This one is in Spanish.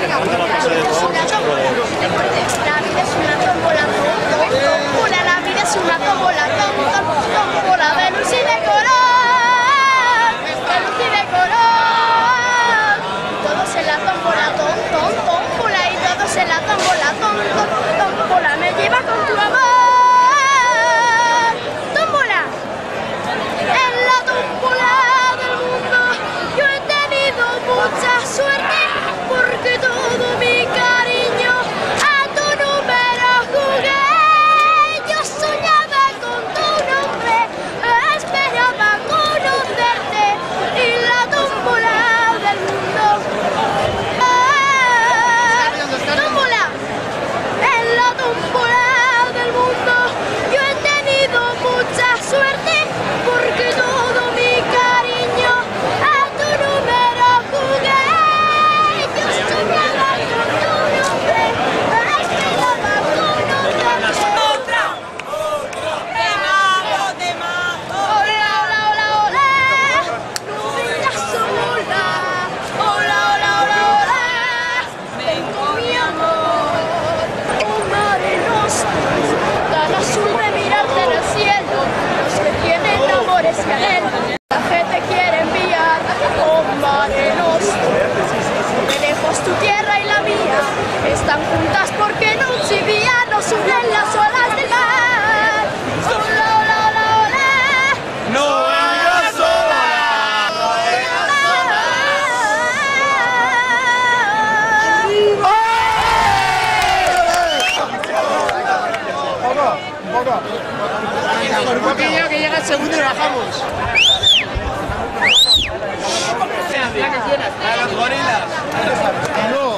La gente quiere enviar un Mare Nostrum. De lejos tu tierra y la mía están juntas porque no se vía, nos unen las olas del mar. Ola, ola, ola, ola. ¡No vengas sola! ¡No vengas sola! Un poquillo que llega el segundo y bajamos. ¡A los gorilas! No.